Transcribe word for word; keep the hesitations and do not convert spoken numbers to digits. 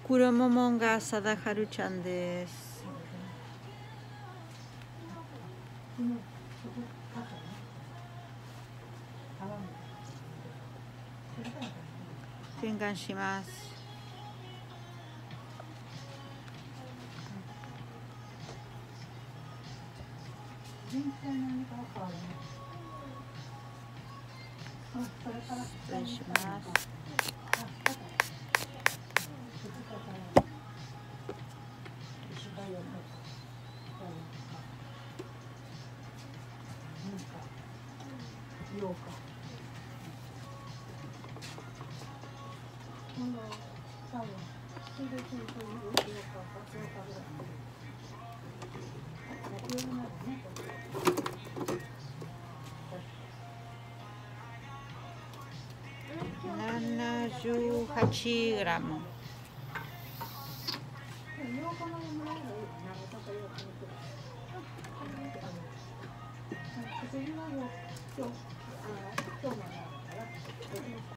黒モモンガ貞治ちゃんです。洗顔します。失礼します。ななじゅうはちグラム。